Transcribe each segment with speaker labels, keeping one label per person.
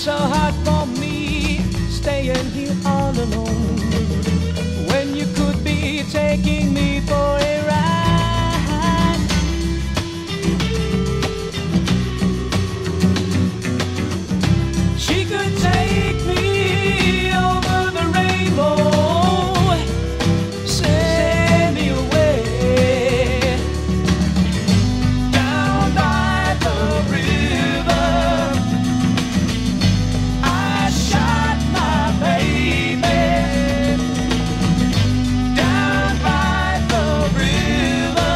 Speaker 1: so hard for me staying here all alone when you could be taking me for a ride. She could take me over the rainbow, send me away down by the river. I shot my baby down by the river.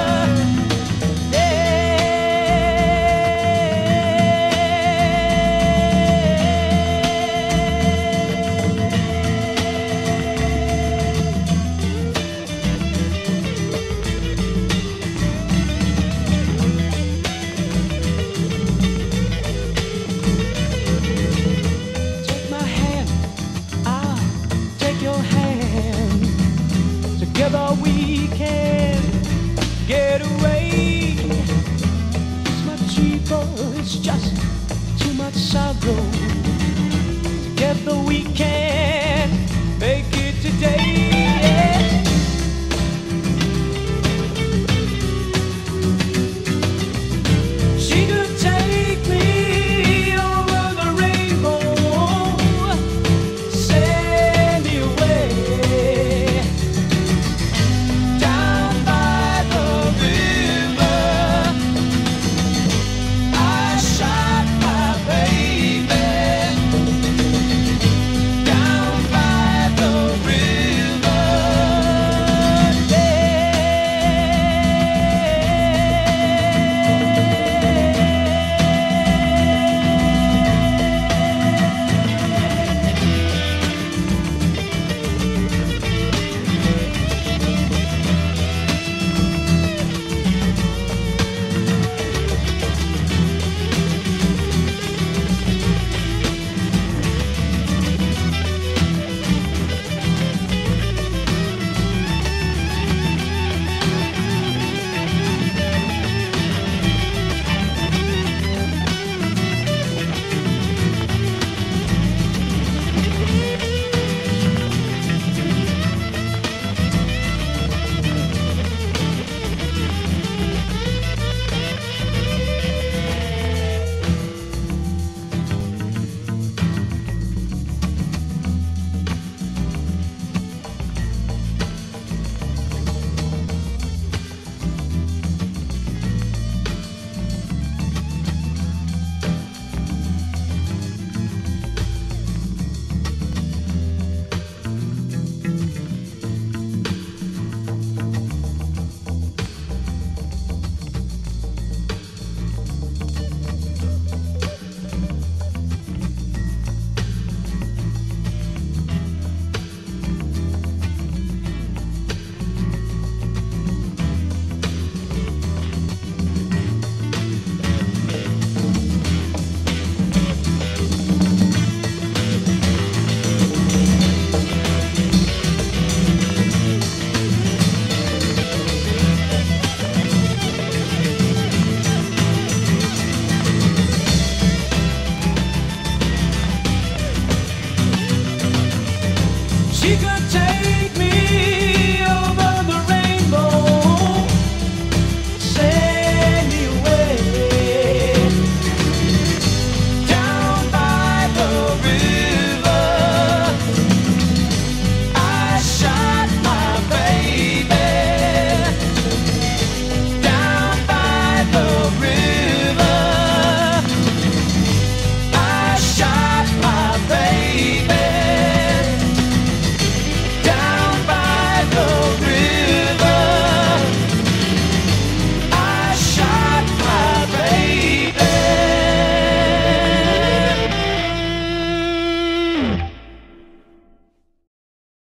Speaker 1: Take my hand, I'll take your hand. Together we can get away. It's much cheaper, it's just too much sorrow. Together we can